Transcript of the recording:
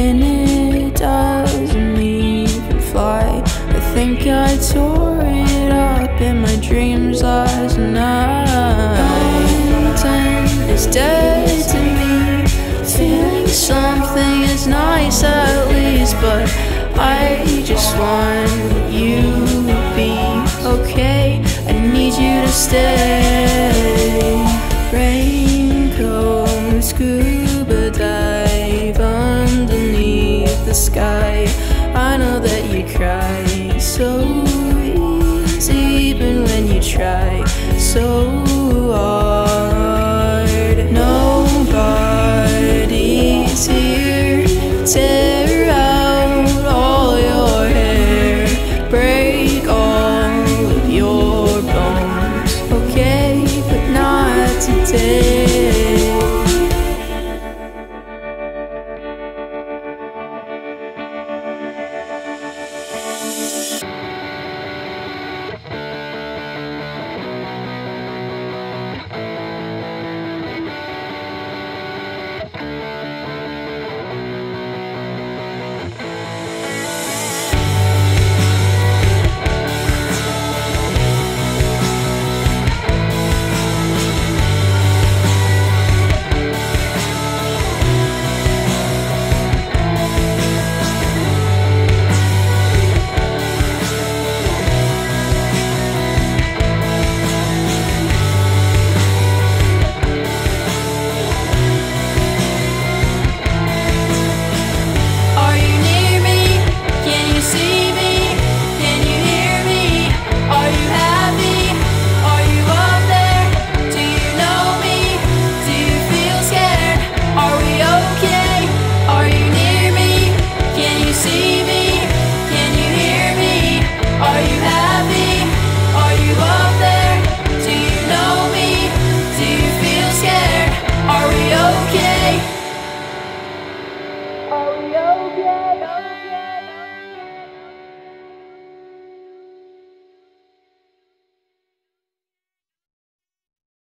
and it doesn't even fly. I think I tore it up in my dreams last night. Content is dead to me. Feeling something is nice at least, but I just want you to be okay. I need you to stay. Raincoat, scuba dive underneath the sky. I know that you cry so easy, even when you try so hard. Nobody's here. Tear out all your hair, break all of your bones, okay, but not today.